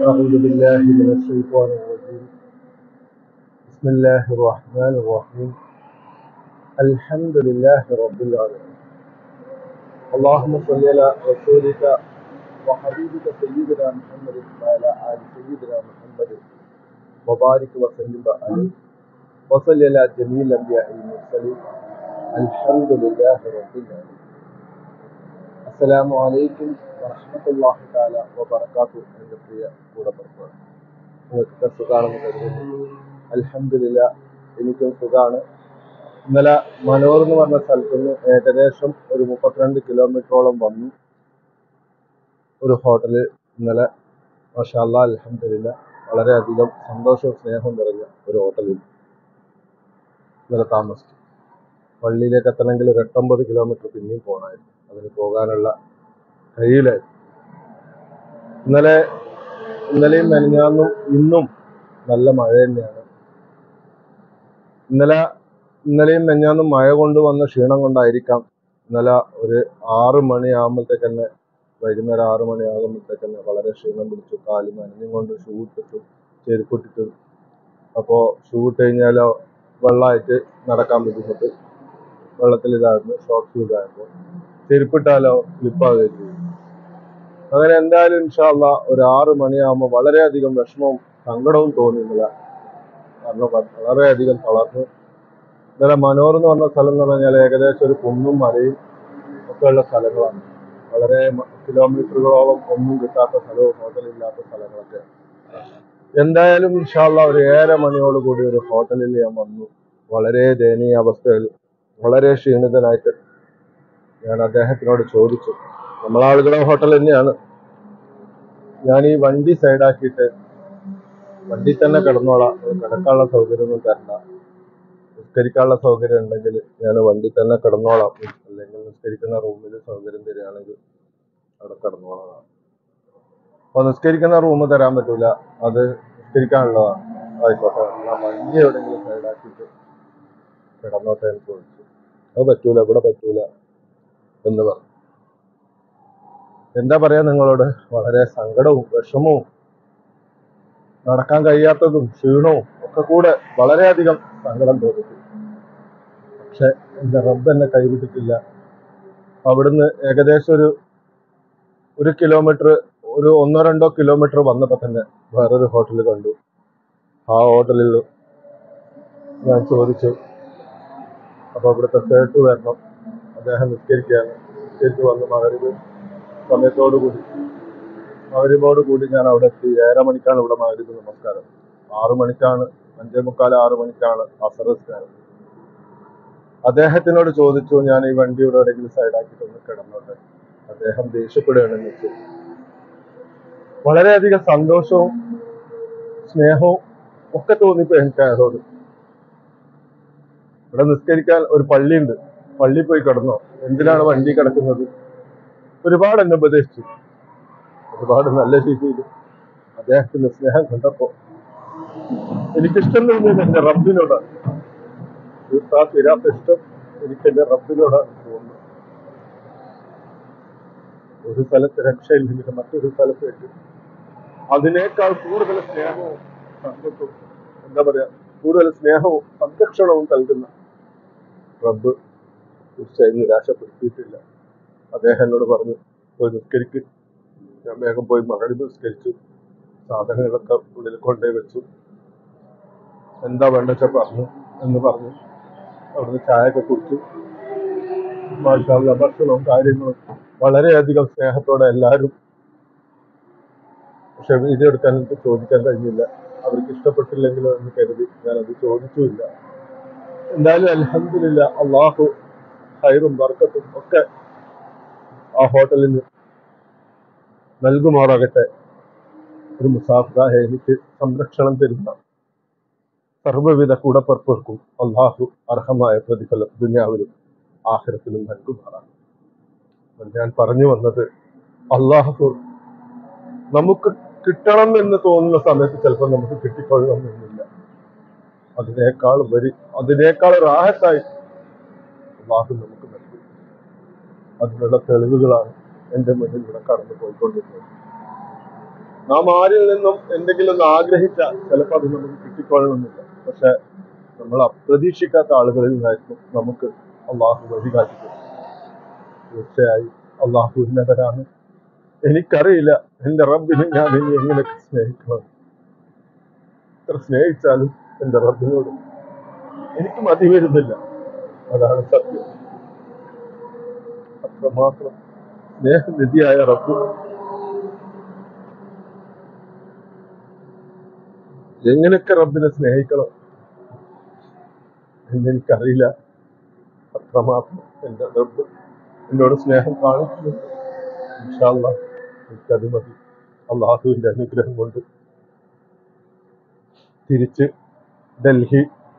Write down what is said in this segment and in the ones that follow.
أعوذ بالله من الشيطان الرجيم. بسم الله الرحمن الرحيم. الحمد لله رب العالمين. اللهم صل على رسولك وحبيبك سيدنا محمد وعلى آل سيدنا محمد وبارك وسلم عليه وصل على جميع الأنبياء والمرسلين. الحمد لله رب العالمين. അസ്സലാമു അലൈക്കും വറഹ്മത്തുള്ളാഹി തആല വബറകാതുഹു. എൻ്റെ പ്രിയ കൂടപ്പിറപ്പുകളെ, നിങ്ങൾക്ക് സുഖാണെന്ന് കരുതുന്നു. അൽഹംദുലില്ലാ, എനിക്കും സുഖാണ്. ഇന്നലെ മനോർ എന്ന് പറഞ്ഞ സ്ഥലത്ത് നിന്ന് ഏകദേശം ഒരു 32 കിലോമീറ്ററോളം വന്നു ഒരു ഹോട്ടലിൽ ഇന്നലെ മാഷാ അല്ലാഹ് അൽഹംദുലില്ലാ വളരെയധികം സന്തോഷവും സ്നേഹവും നിറഞ്ഞ ഒരു ഹോട്ടലിൽ ഇന്നലെ താമസിച്ചു. പള്ളിയിലേക്ക് എത്തണമെങ്കിൽ ഒരു 8-9 കിലോമീറ്റർ പിന്നെയും പോകണമായിരുന്നു. അതിന് പോകാനുള്ള കഴിയിലായിരുന്നു. ഇന്നലെയും മെനഞ്ഞാന്നും ഇന്നും നല്ല മഴ തന്നെയാണ്. ഇന്നലെയും മെനഞ്ഞാന്നും മഴ കൊണ്ട് വന്ന ക്ഷീണം കൊണ്ടായിരിക്കാം ഇന്നലെ ഒരു 6 മണിയാകുമ്പോഴത്തേക്ക് തന്നെ, വൈകുന്നേരം 6 മണിയാകുമ്പോഴത്തേക്ക് തന്നെ വളരെ ക്ഷീണം പിടിച്ചു. കാല് നനഞ്ഞും കൊണ്ട് ഷൂ ഇട്ടിട്ടു, ചെരുപ്പിട്ടിട്ടു. അപ്പോൾ ഷൂ ഇട്ട് കഴിഞ്ഞാലോ വെള്ളമായിട്ട് നടക്കാൻ ബുദ്ധിമുട്ട്, വെള്ളത്തിൽ ഇതായിരുന്നു. ഷോർട്ട് ഷൂ ഇതായിരുന്നു. ചെരുപ്പിട്ടാലോ സ്ലിപ്പാവുകയും ചെയ്യും. അങ്ങനെ എന്തായാലും ഇൻഷാ അല്ലാഹ് ഒരു 6 മണിയാകുമ്പോൾ വളരെയധികം വിഷമവും സങ്കടവും തോന്നുന്നില്ല. കാരണം വളരെയധികം തളർന്നു. ഇന്നലെ മനോർ എന്ന് പറഞ്ഞ സ്ഥലം എന്ന് പറഞ്ഞാൽ ഏകദേശം ഒരു കുന്നും മലയും ഒക്കെ ഉള്ള സ്ഥലങ്ങളാണ്. വളരെ കിലോമീറ്ററുകളോളം ഒന്നും കിട്ടാത്ത സ്ഥലവും ഹോട്ടലില്ലാത്ത സ്ഥലങ്ങളൊക്കെ. എന്തായാലും ഇൻഷാ അല്ലാഹ് ഒരു 7 മണിയോടുകൂടി ഒരു ഹോട്ടലിൽ ഞാൻ വന്നു. വളരെ ദയനീയ അവസ്ഥയിൽ, വളരെ ക്ഷീണിതനായിട്ട് ഞാൻ അദ്ദേഹത്തിനോട് ചോദിച്ചു. നമ്മളാളുകളെ ഹോട്ടൽ തന്നെയാണ്. ഞാൻ ഈ വണ്ടി സൈഡാക്കിയിട്ട് വണ്ടി തന്നെ കിടന്നോളാം, കിടക്കാനുള്ള സൗകര്യമൊന്നും തരണ്ട, നിസ്കരിക്കാനുള്ള സൗകര്യം ഉണ്ടെങ്കിൽ ഞാൻ വണ്ടി തന്നെ കിടന്നോളാം, അല്ലെങ്കിൽ നിസ്കരിക്കുന്ന റൂമിൽ സൗകര്യം തരികയാണെങ്കിൽ അവിടെ കിടന്നോളാം. അപ്പോൾ നിസ്കരിക്കുന്ന റൂം തരാൻ പറ്റൂല, അത് നിസ്കരിക്കാനുള്ളതാണ്. ആയിക്കോട്ടെ, ഞാൻ വണ്ടി എവിടെയെങ്കിലും സൈഡാക്കിയിട്ട് കിടന്നോട്ടെ എന്ന് ചോദിച്ചു. അത് പറ്റൂല, ഇവിടെ പറ്റൂല എന്ന് പറഞ്ഞു. എന്താ പറയാ നിങ്ങളോട്, വളരെ സങ്കടവും വിഷമവും നടക്കാൻ കഴിയാത്തതും ക്ഷീണവും ഒക്കെ കൂടെ വളരെയധികം സങ്കടം തോന്നിച്ചു. പക്ഷെ എൻ്റെ റബ്ബ് എന്നെ കൈവിട്ടിട്ടില്ല. അവിടുന്ന് ഏകദേശം ഒരു കിലോമീറ്റർ, ഒരു 1-2 കിലോമീറ്റർ വന്നപ്പോൾ തന്നെ വേറൊരു ഹോട്ടൽ കണ്ടു. ആ ഹോട്ടലിൽ ഞാൻ ചോദിച്ചു. അപ്പോൾ ഇവിടുത്തെ സേട്ട് വരണം, അദ്ദേഹം നിസ്കരിക്കുകയാണ്. നിസ്കരിച്ച് വന്ന് മഗ്‌രിബോട് കൂടി ഞാൻ അവിടെ എത്തി. 7:30 മണിക്കാണ് ഇവിടെ മഗ്‌രിബ് നമസ്കാരം. 6 മണിക്കാണ്, 5:45, 6 മണിക്കാണ് അസർ നിസ്കാരം. അദ്ദേഹത്തിനോട് ചോദിച്ചു, ഞാൻ ഈ വണ്ടി ഇവിടെ എവിടെയെങ്കിലും സൈഡാക്കിയിട്ട് ഒന്ന് കിടന്നോട്ടെ. അദ്ദേഹം ദേഷ്യപ്പെടുകയാണെന്ന് വെച്ചു. വളരെയധികം സന്തോഷവും സ്നേഹവും ഒക്കെ തോന്നിപ്പോ എനിക്ക് അയാളോട്. ഇവിടെ നിസ്കരിക്കാൻ ഒരു പള്ളിയുണ്ട്, പള്ളി പോയി കിടന്നോ, എന്തിനാണ് വണ്ടി കിടക്കുന്നത്? ഒരുപാട് എന്നെ ഉപദേശിച്ചു. ഒരുപാട് നല്ല രീതിയിൽ അദ്ദേഹത്തിന്റെ സ്നേഹം കണ്ടപ്പോ എനിക്കിഷ്ടം തോന്നിയത് എന്റെ റബ്ബിനോടാണ്. തീരാത്ത ഇഷ്ടം എനിക്ക് എന്റെ റബ്ബിനോടാണ് തോന്നുന്നത്. ഒരു സ്ഥലത്ത് രക്ഷയില്ലെങ്കിൽ മറ്റൊരു സ്ഥലത്തേക്ക് അതിനേക്കാൾ കൂടുതൽ സ്നേഹവും സന്തോഷവും, എന്താ പറയാ, കൂടുതൽ സ്നേഹവും സംരക്ഷണവും നൽകുന്ന റബ്ബ് തീർച്ചയായും നിരാശപ്പെടുത്തിയിട്ടില്ല. അദ്ദേഹം എന്നോട് പറഞ്ഞു, പോയി നിസ്കരിക്ക്. ഞാൻ വേഗം പോയി മഗ്‌രിബ് നിസ്കരിച്ചു. സാധനങ്ങളൊക്കെ ഉള്ളിൽ കൊണ്ടുപോയി വെച്ചു. എന്താ വേണ്ട വെച്ചാൽ പറഞ്ഞു എന്ന് പറഞ്ഞു. അവിടുന്ന് ചായയൊക്കെ കുടിച്ചു. മാഷാ അല്ലാഹ് ഭക്ഷണവും കാര്യങ്ങളും വളരെയധികം സ്നേഹത്തോടെ എല്ലാവരും. പക്ഷെ വീഡിയോ എടുക്കാൻ എനിക്ക് ചോദിക്കാൻ കഴിഞ്ഞില്ല. അവർക്ക് ഇഷ്ടപ്പെട്ടില്ലെങ്കിലോ എന്ന് കരുതി ഞാനത് ചോദിച്ചുമില്ല. എന്തായാലും അൽഹംദുലില്ലാ, അള്ളാഹു ഖൈറും ബർക്കത്തും ഒക്കെ ആ ഹോട്ടലിന് നൽകുമാറാകട്ടെ. ഒരു മുസാഫിറായ എനിക്ക് സംരക്ഷണം തരുന്ന സർവ്വവിധ കൂടപ്പിറപ്പുകൾക്കും അള്ളാഹു അർഹമായ പ്രതിഫലം ദുനിയാവിലും ആഖിറത്തിലും നൽകുമാറാണ്. ഞാൻ പറഞ്ഞു വന്നത്, അള്ളാഹു നമുക്ക് കിട്ടണം എന്ന് തോന്നുന്ന സമയത്ത് ചിലപ്പോൾ നമുക്ക് കിട്ടിക്കൊള്ളണമെന്നില്ല. അതിനേക്കാൾ റാഹത്തായി അള്ളാഹു നമുക്ക് നൽകും. അതിനുള്ള തെളിവുകളാണ് എൻ്റെ മുന്നിൽ ഇവിടെ കടന്നു പോയിക്കൊണ്ടിരുന്നത്. നാം ആരിൽ നിന്നും എന്തെങ്കിലും ഒന്ന് ആഗ്രഹിച്ചാൽ ചിലപ്പോൾ അത് നമുക്ക് കിട്ടിക്കൊള്ളണമെന്നില്ല. പക്ഷെ നമ്മൾ അപ്രതീക്ഷിക്കാത്ത ആളുകളിൽ നിന്നായിരിക്കും നമുക്ക് അള്ളാഹു വഴി കാട്ടിത്തരും. തീർച്ചയായും അള്ളാഹു ഉന്നതനാണ്. എനിക്കറിയില്ല എന്റെ റബ്ബിനെ ഞാൻ ഇനി എങ്ങനെയൊക്കെ സ്നേഹിക്കണം. എത്ര സ്നേഹിച്ചാലും എന്റെ റബ്ബിനോട് എനിക്ക് മതി വരുന്നില്ല. അതാണ് സത്യം. അത്രമാത്രം സ്നേഹനിധിയായ റബ്ബ് എങ്ങനെയൊക്കെ റബ്ബിനെ സ്നേഹിക്കണം എന്നെനിക്കറിയില്ല. അത്രമാത്രം എന്റെ റബ്ബ് എന്നോട് സ്നേഹം കാണിക്കുന്നുണ്ട്. ഇൻഷാ അല്ലാഹ് എനിക്കത് മതി. അള്ളാഹുവിന്റെ അനുഗ്രഹം കൊണ്ട് തിരിച്ച് ഡൽഹി,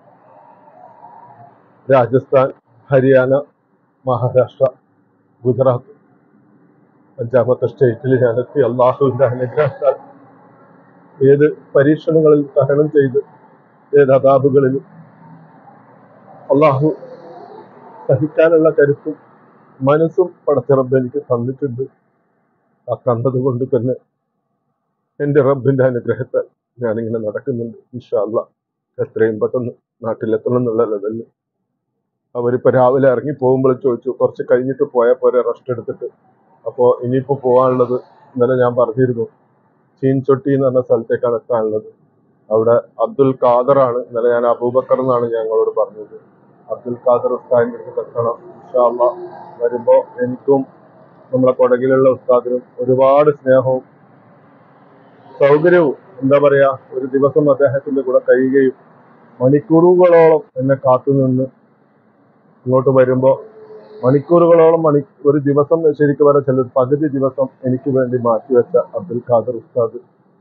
രാജസ്ഥാൻ, ഹരിയാന, മഹാരാഷ്ട്ര, ഗുജറാത്ത് 5ാമത്തെ സ്റ്റേറ്റിൽ ഞാനെത്തി. അള്ളാഹുവിന്റെ അനുഗ്രഹത്താൽ ഏത് പരീക്ഷണങ്ങളിൽ തരണം ചെയ്ത് ഏത് അതാബുകളിലും അള്ളാഹു സഹിക്കാനുള്ള കരുത്തും മനസ്സും പടച്ച റബ്ബ് എനിക്ക് തന്നിട്ടുണ്ട്. ആ തന്നത് കൊണ്ട് തന്നെ എൻ്റെ റബ്ബിന്റെ അനുഗ്രഹത്താൽ ഞാനിങ്ങനെ നടക്കുന്നുണ്ട്. ഇൻഷാ അല്ലാഹ് എത്രയും പെട്ടെന്ന് നാട്ടിലെത്തണം എന്നുള്ള ലെവലിൽ. അവരിപ്പോൾ രാവിലെ ഇറങ്ങി പോകുമ്പോൾ ചോദിച്ചു കുറച്ച് കഴിഞ്ഞിട്ട് പോയാൽ പോരെ, റെസ്റ്റ് എടുത്തിട്ട്. അപ്പോൾ ഇനിയിപ്പോൾ പോകാനുള്ളത് ഇന്നലെ ഞാൻ പറഞ്ഞിരുന്നു, ചീൻചൊട്ടി എന്ന് പറഞ്ഞ സ്ഥലത്തേക്കാണ് എത്താനുള്ളത്. അവിടെ അബ്ദുൽ ഖാദറാണ്, ഇന്നലെ ഞാൻ അബൂബക്കർ എന്നാണ് ഞങ്ങളോട് പറഞ്ഞത്. അബ്ദുൽ ഖാദർ ഉസ്താദിന്റെ അടുത്ത് എത്തണം. ഇൻഷാ അല്ലാഹ് വരുമ്പോൾ എനിക്കും നമ്മളെ കൊടകിലുള്ള ഉസ്താദിനും ഒരുപാട് സ്നേഹവും സൗകര്യവും, എന്താ പറയാ, ഒരു ദിവസം അദ്ദേഹത്തിന്റെ കൂടെ കഴിയുകയും മണിക്കൂറുകളോളം എന്നെ കാത്തുനിന്ന് ഇങ്ങോട്ട് വരുമ്പോൾ മണിക്കൂറുകളോളം ഒരു ദിവസം ശരിക്കും പറയാൻ ചിലർ പകുതി ദിവസം എനിക്ക് വേണ്ടി മാറ്റിവെച്ച അബ്ദുൽ ഖാദർ ഉസ്താദ്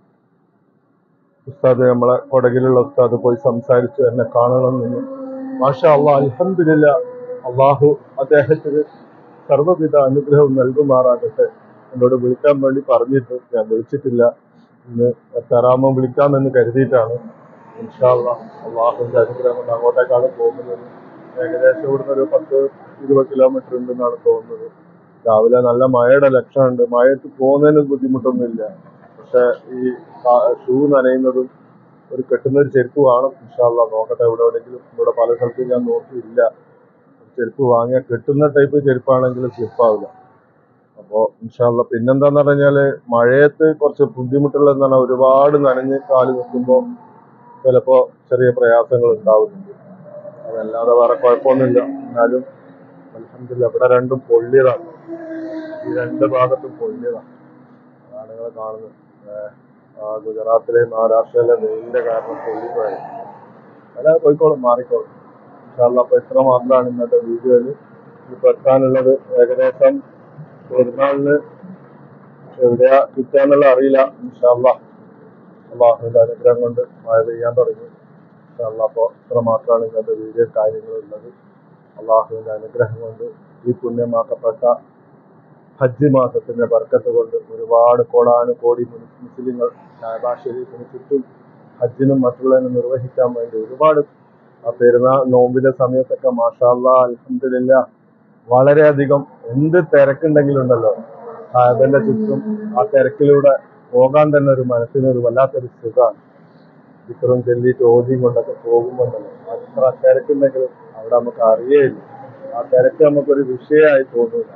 നമ്മളെ കൊടകിലുള്ള ഉസ്താദ് പോയി സംസാരിച്ചു എന്നെ കാണണമെന്ന്. മാഷാ അല്ലാഹ്, അൽഹംദുലില്ലാഹ്, അള്ളാഹു അദ്ദേഹത്തിന് സർവ്വവിധ അനുഗ്രഹവും നൽകുമാറാകട്ടെ. എന്നോട് വിളിക്കാൻ വേണ്ടി പറഞ്ഞിട്ട് ഞാൻ വിളിച്ചിട്ടില്ല. ഇന്ന് തറാമം വിളിക്കാമെന്ന് കരുതിയിട്ടാണ്. ഇൻഷാ അല്ലാഹ് അള്ളാഹുവിന്റെ അനുഗ്രഹം കൊണ്ട് അങ്ങോട്ടേക്കാണ് പോകുന്നത്. ഏകദേശം ഇവിടുന്ന് ഒരു 10-20 കിലോമീറ്റർ ഉണ്ടെന്നാണ് തോന്നുന്നത്. രാവിലെ നല്ല മഴയുടെ ലക്ഷണമുണ്ട്. മഴയത്ത് പോകുന്നതിന് ബുദ്ധിമുട്ടൊന്നുമില്ല. പക്ഷെ ഈ ഷൂ നനയുന്നതും ഒരു കെട്ടുന്നൊരു ചെരുപ്പ് വേണം. ഇൻഷാ അല്ലാഹ് നോക്കട്ടെ, എവിടെയെങ്കിലും. ഇവിടെ പല സ്ഥലത്തും ഞാൻ നോക്കിയില്ല. ചെരുപ്പ് വാങ്ങിയ കെട്ടുന്ന ടൈപ്പ് ചെരുപ്പാണെങ്കിലും സ്ലിപ്പാവില്ല. അപ്പോൾ ഇൻഷാ അല്ലാഹ് പിന്നെന്താന്ന് പറഞ്ഞാല് മഴയത്ത് കുറച്ച് ബുദ്ധിമുട്ടുള്ളതെന്ന് പറഞ്ഞാൽ ഒരുപാട് നനഞ്ഞ് കാല് നിൽക്കുമ്പോൾ ചിലപ്പോൾ ചെറിയ പ്രയാസങ്ങൾ ഉണ്ടാവുന്നുണ്ട്. അതല്ലാതെ വേറെ കുഴപ്പമൊന്നുമില്ല. എന്നാലും അൽഹംദുലില്ലാഹ് ഇവിടെ രണ്ടും പൊള്ളിയതാണ്. ഈ രണ്ട് ഭാഗത്തും പൊള്ളിയതാണ്. അതാണ് നിങ്ങൾ കാണുന്നത്. ഗുജറാത്തിലെ മഹാരാഷ്ട്രയിലെ വെയിലിന്റെ കാരണം പൊള്ളിപ്പോയത്. അല്ലാതെ പോയിക്കോളും, മാറിക്കോളും. ഇൻഷാ അല്ലാഹ് അപ്പോൾ ഇത്ര മാത്രമാണ് ഇന്നത്തെ വീഡിയോയിൽ ഇപ്പോൾ എത്താനുള്ളത്. ഏകദേശം പെരുന്നാളിന് എവിടെയാ കിട്ടാന്നുള്ള അറിയില്ല. ഇൻഷാ അല്ലാഹ് അള്ളാഹുവിന്റെ അനുഗ്രഹം കൊണ്ട് മഴ പെയ്യാൻ തുടങ്ങി. ഇൻഷാ അല്ലാഹ് അപ്പോൾ ഇത്ര മാത്രമാണ് ഇന്നത്തെ വീഡിയോ കാര്യങ്ങളുള്ളത്. അള്ളാഹുവിന്റെ അനുഗ്രഹം കൊണ്ട് ഈ പുണ്യമാക്കപ്പെട്ട ഹജ്ജ് മാസത്തിന്റെ ബർക്കത്ത് കൊണ്ട് ഒരുപാട് കോടാനുകോടി മുസ്ലിങ്ങൾ കഅബ ശരീഫിന് ചുറ്റും ഹജ്ജിനും മറ്റുള്ളതിനും നിർവഹിക്കാൻ വേണ്ടി ഒരുപാട് പെരുന്നാൾ നോമ്പിന്റെ സമയത്തൊക്കെ മാഷാ അല്ലാഹ് അൽഹംദുലില്ലാഹ് വളരെയധികം എന്ത് തിരക്കുണ്ടെങ്കിലുണ്ടല്ലോ കഅബന്റെ ചുറ്റും ആ തിരക്കിലൂടെ പോകാൻ തന്നെ ഒരു മനസ്സിനൊരു വല്ലാത്തൊരു സുഖമാണ്. ഇത്രയും ചൊല്ലിയിട്ട് ഓതിയും കൊണ്ടൊക്കെ പോകുമ്പോണ്ടല്ലോ അത്ര തിരക്കുണ്ടെങ്കിലും അവിടെ നമുക്ക് അറിയേയില്ല. ആ തിരക്ക് നമുക്കൊരു വിഷയമായി തോന്നില്ല.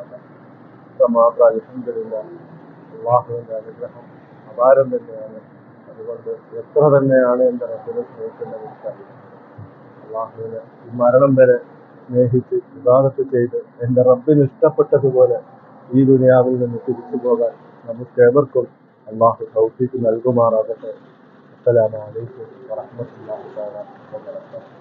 മാത്രം അൽഹംദുലില്ലാഹ് അള്ളാഹുവിന്റെ അനുഗ്രഹം അപാരം തന്നെയാണ്. അതുകൊണ്ട് എത്ര തന്നെയാണ് എൻ്റെ റബ്ബിനെ സ്നേഹിക്കുന്നത് എനിക്കറിയാം. അള്ളാഹുവിനെ ഈ മരണം വരെ സ്നേഹിച്ച് ഇബാദത്ത് ചെയ്ത് എൻ്റെ റബ്ബിന് ഇഷ്ടപ്പെട്ടതുപോലെ ഈ ദുനിയാവിൽ നിന്ന് തിരിച്ചു പോകാൻ നമുക്കേവർക്കും അള്ളാഹു തൗഫീഖ് നൽകുമാറാകട്ടെ. അസ്സലാമു അലൈക്കും വറഹ്മത്തുള്ളാഹി തആല വബറകാതുഹു.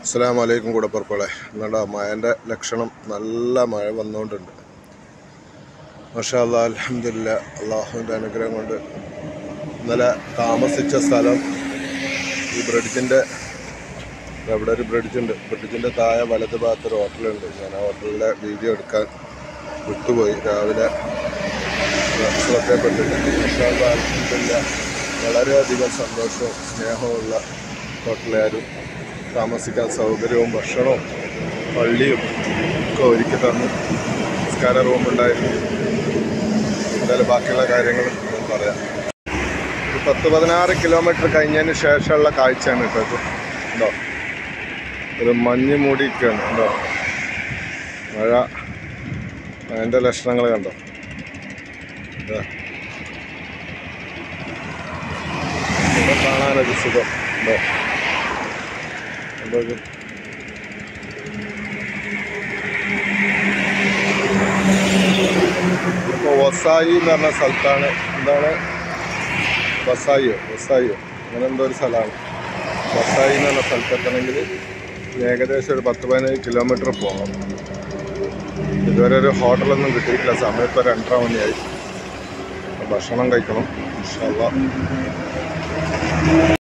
അസ്സലാമു അലൈക്കും കൂടപ്പുറപ്പുകളെ. എന്നാടാ മഴൻ്റെ ലക്ഷണം, നല്ല മഴ വന്നുകൊണ്ടുണ്ട്. മാഷാ അല്ലാഹ്, അൽഹംദുലില്ലാഹ്. അള്ളാഹുവിൻ്റെ അനുഗ്രഹം കൊണ്ട് ഇന്നലെ താമസിച്ച സ്ഥലം ഈ ബ്രിഡ്ജിൻ്റെ, അവിടെ ഒരു ബ്രിഡ്ജുണ്ട്. ബ്രിഡ്ജിൻ്റെ താഴെ വലത് ഭാഗത്തൊരു ഹോട്ടലുണ്ട്. ഞാൻ ആ ഹോട്ടലിലെ വീഡിയോ എടുക്കാൻ വിട്ടുപോയി. രാവിലെ ശ്രദ്ധപ്പെട്ടിട്ട് മാഷാ അല്ലാഹ്, അൽഹംദുലില്ലാഹ്. വളരെയധികം സന്തോഷവും സ്നേഹവുമുള്ള ഹോട്ടലുകാരും താമസിക്കാൻ സൗകര്യവും ഭക്ഷണവും പള്ളിയും ഒക്കെ ഒരുക്കി തന്നു. നിസ്കാര റൂമുണ്ടായിരുന്നു. എന്തായാലും ബാക്കിയുള്ള കാര്യങ്ങളും ഞാൻ പറയാം. ഒരു 10-16 കിലോമീറ്റർ കഴിഞ്ഞതിന് ശേഷമുള്ള കാഴ്ചയാണ് കേട്ടോ ഇത്. ഉണ്ടോ, ഒരു മഞ്ഞ് മൂടിയിരിക്കുകയാണ്. ഉണ്ടോ, മഴ, അതിൻ്റെ ലക്ഷണങ്ങൾ കണ്ടോ. ഇവിടെ കാണാനൊരു സുഖം ഉണ്ടോ. ഇപ്പോൾ വസായി എന്ന് പറഞ്ഞ സ്ഥലത്താണ്. എന്താണ് വസായിയോ അങ്ങനെ എന്തോ ഒരു സ്ഥലമാണ്. വസായി എന്ന് പറഞ്ഞ സ്ഥലത്തെത്തണമെങ്കിൽ ഏകദേശം ഒരു 10-15 കിലോമീറ്റർ പോകണം. ഇതുവരെ ഒരു ഹോട്ടലൊന്നും കിട്ടിയിട്ടില്ല. സമയം ഇപ്പോൾ 2:30 മണിയായി. ഭക്ഷണം കഴിക്കണം ഇൻഷാ അല്ലാഹ്.